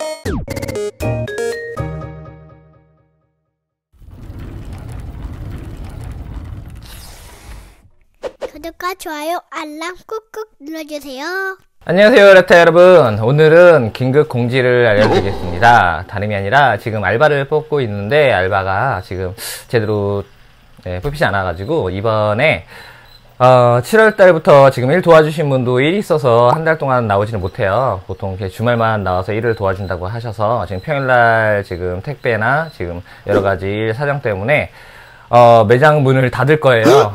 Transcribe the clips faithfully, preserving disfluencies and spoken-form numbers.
구독과 좋아요, 알람 꾹꾹 눌러주세요. 안녕하세요, 랩타 여러분. 오늘은 긴급 공지를 알려드리겠습니다. 다름이 아니라 지금 알바를 뽑고 있는데 알바가 지금 제대로 네, 뽑히지 않아가지고 이번에 어, 칠월 달부터 지금 일 도와주신 분도 일이 있어서 한 달 동안 나오지는 못해요. 보통 이렇게 주말만 나와서 일을 도와준다고 하셔서 지금 평일날 지금 택배나 지금 여러 가지 일 사정 때문에 어, 매장 문을 닫을 거예요.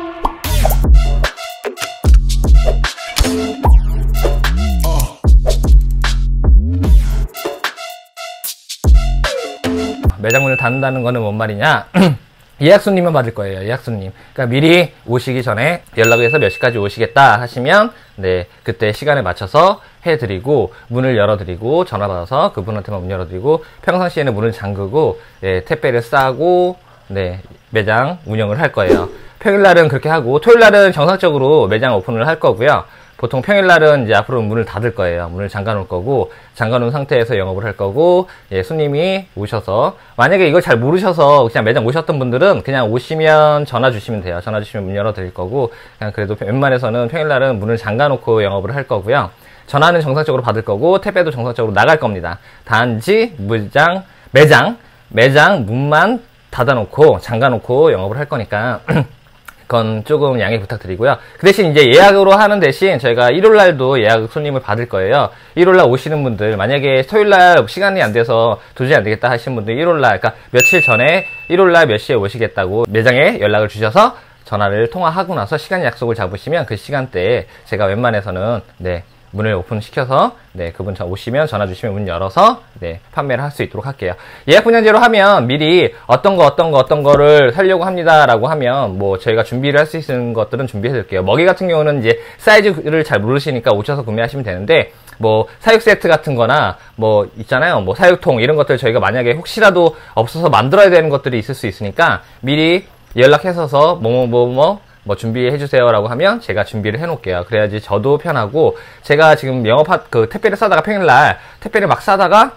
매장 문을 닫는다는 거는 뭔 말이냐? 예약 손님만 받을 거예요. 예약 손님. 그러니까 미리 오시기 전에 연락을 해서 몇 시까지 오시겠다 하시면 네, 그때 시간에 맞춰서 해드리고 문을 열어드리고 전화 받아서 그분한테만 문 열어드리고 평상시에는 문을 잠그고 네, 택배를 싸고 네, 매장 운영을 할 거예요. 평일날은 그렇게 하고 토요일날은 정상적으로 매장 오픈을 할 거고요. 보통 평일날은 이제 앞으로 문을 닫을 거예요. 문을 잠가 놓을 거고, 잠가 놓은 상태에서 영업을 할 거고, 예, 손님이 오셔서, 만약에 이걸 잘 모르셔서 그냥 매장 오셨던 분들은 그냥 오시면 전화 주시면 돼요. 전화 주시면 문 열어 드릴 거고, 그냥 그래도 웬만해서는 평일날은 문을 잠가 놓고 영업을 할 거고요. 전화는 정상적으로 받을 거고, 택배도 정상적으로 나갈 겁니다. 단지 매장, 매장, 매장 문만 닫아 놓고, 잠가 놓고 영업을 할 거니까, 그건 조금 양해 부탁드리고요. 그 대신 이제 예약으로 하는 대신 저희가 일요일날도 예약 손님을 받을 거예요. 일요일날 오시는 분들, 만약에 토요일날 시간이 안 돼서 도저히 안 되겠다 하시는 분들 일요일날, 그러니까 며칠 전에 일요일날 몇 시에 오시겠다고 매장에 연락을 주셔서 전화를 통화하고 나서 시간 약속을 잡으시면 그 시간대에 제가 웬만해서는 네, 문을 오픈시켜서 네, 그분 오시면 전화 주시면 문 열어서 네, 판매를 할 수 있도록 할게요. 예약 분양제로 하면 미리 어떤 거 어떤 거 어떤 거를 살려고 합니다 라고 하면 뭐 저희가 준비를 할 수 있는 것들은 준비해 드릴게요. 먹이 같은 경우는 이제 사이즈를 잘 모르시니까 오셔서 구매하시면 되는데 뭐 사육 세트 같은 거나 뭐 있잖아요. 뭐 사육통 이런 것들 저희가 만약에 혹시라도 없어서 만들어야 되는 것들이 있을 수 있으니까 미리 연락해서서 뭐뭐뭐뭐 뭐 준비해 주세요 라고 하면 제가 준비를 해 놓을게요. 그래야지 저도 편하고, 제가 지금 영업하 그 택배를 싸다가 평일날 택배를 막 싸다가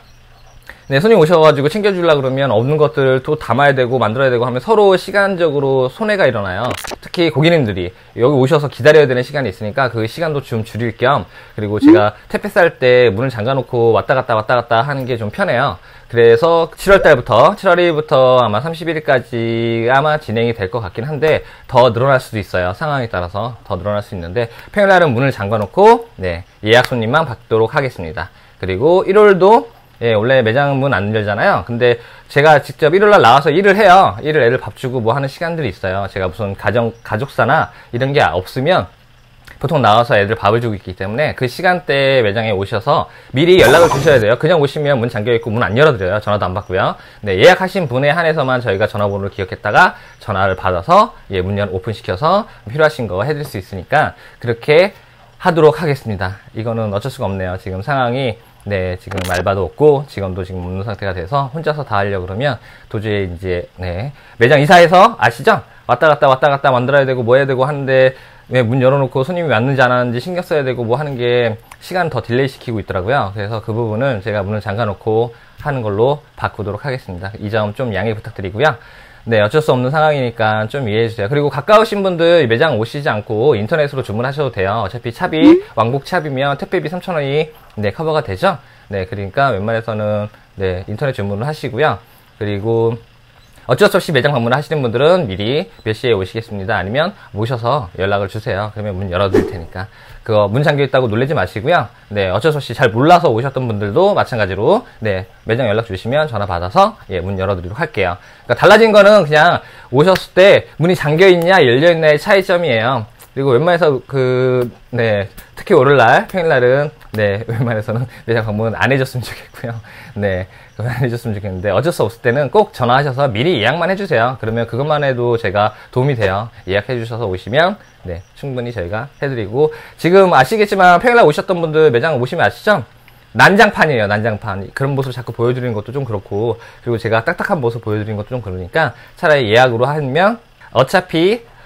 네, 손님 오셔가지고 챙겨주려고 그러면 없는 것들 또 담아야 되고 만들어야 되고 하면 서로 시간적으로 손해가 일어나요. 특히 고객님들이 여기 오셔서 기다려야 되는 시간이 있으니까 그 시간도 좀 줄일 겸, 그리고 제가 택배 쌀 때 문을 잠가 놓고 왔다 갔다 왔다 갔다 하는 게 좀 편해요. 그래서 칠월 달부터, 칠월 일일부터 아마 삼십일 일까지 아마 진행이 될 것 같긴 한데 더 늘어날 수도 있어요. 상황에 따라서 더 늘어날 수 있는데 평일날은 문을 잠가 놓고 네, 예약 손님만 받도록 하겠습니다. 그리고 일요일도 예, 원래 매장 문 안 열잖아요. 근데 제가 직접 일요일날 나와서 일을 해요. 일을 애들 밥 주고 뭐 하는 시간들이 있어요. 제가 무슨 가정, 가족사나 이런 게 없으면 보통 나와서 애들 밥을 주고 있기 때문에 그 시간대에 매장에 오셔서 미리 연락을 주셔야 돼요. 그냥 오시면 문 잠겨있고 문 안 열어드려요. 전화도 안 받고요. 네, 예약하신 분에 한해서만 저희가 전화번호를 기억했다가 전화를 받아서 예, 문 열 오픈시켜서 필요하신 거 해드릴 수 있으니까 그렇게 하도록 하겠습니다. 이거는 어쩔 수가 없네요. 지금 상황이 네, 지금 알바도 없고 직원도 지금 없는 상태가 돼서 혼자서 다 하려고 그러면 도저히 이제 네, 매장 이사해서 아시죠? 왔다 갔다 왔다 갔다 만들어야 되고 뭐 해야 되고 하는데 왜 문 열어놓고 손님이 왔는지 안 왔는지 신경 써야 되고 뭐 하는 게 시간 더 딜레이 시키고 있더라고요. 그래서 그 부분은 제가 문을 잠가 놓고 하는 걸로 바꾸도록 하겠습니다. 이 점 좀 양해 부탁드리고요. 네, 어쩔 수 없는 상황이니까 좀 이해해주세요. 그리고 가까우신 분들 매장 오시지 않고 인터넷으로 주문하셔도 돼요. 어차피 차비, 왕복 차비면 택배비 삼천 원이 네, 커버가 되죠? 네, 그러니까 웬만해서는 네, 인터넷 주문을 하시고요. 그리고 어쩔 수 없이 매장 방문을 하시는 분들은 미리 몇 시에 오시겠습니다. 아니면 모셔서 연락을 주세요. 그러면 문 열어드릴 테니까. 그거 문 잠겨있다고 놀라지 마시고요. 네, 어쩔 수 없이 잘 몰라서 오셨던 분들도 마찬가지로 네, 매장 연락 주시면 전화 받아서 예, 문 열어드리도록 할게요. 그러니까 달라진 거는 그냥 오셨을 때 문이 잠겨있냐 열려있냐의 차이점이에요. 그리고 웬만해서 그, 네, 특히 월요일날, 평일날은, 네, 웬만해서는 매장 방문 안 해줬으면 좋겠고요. 네, 안 해줬으면 좋겠는데, 어쩔 수 없을 때는 꼭 전화하셔서 미리 예약만 해주세요. 그러면 그것만 해도 제가 도움이 돼요. 예약해주셔서 오시면, 네, 충분히 저희가 해드리고, 지금 아시겠지만 평일날 오셨던 분들 매장 오시면 아시죠? 난장판이에요, 난장판. 그런 모습 자꾸 보여드리는 것도 좀 그렇고, 그리고 제가 딱딱한 모습 보여드리는 것도 좀 그러니까, 차라리 예약으로 하면, 어차피,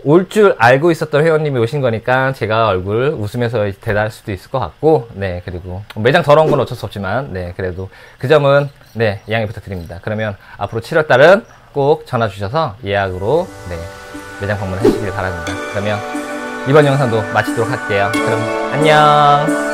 올 줄 알고 있었던 회원님이 오신 거니까 제가 얼굴 웃으면서 대답할 수도 있을 것 같고, 네, 그리고 매장 더러운 건 어쩔 수 없지만, 네, 그래도 그 점은, 네, 양해 부탁드립니다. 그러면 앞으로 칠월 달은 꼭 전화 주셔서 예약으로, 네, 매장 방문하시길 바랍니다. 그러면 이번 영상도 마치도록 할게요. 그럼 안녕!